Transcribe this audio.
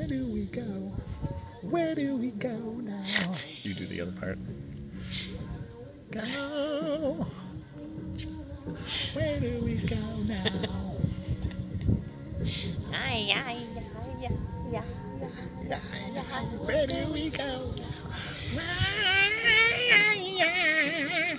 Where do we go? Where do we go now? You do the other part. Go. Where do we go now? Ay, ay, ay, ay, ay, ay, ay, ay. Where do we go?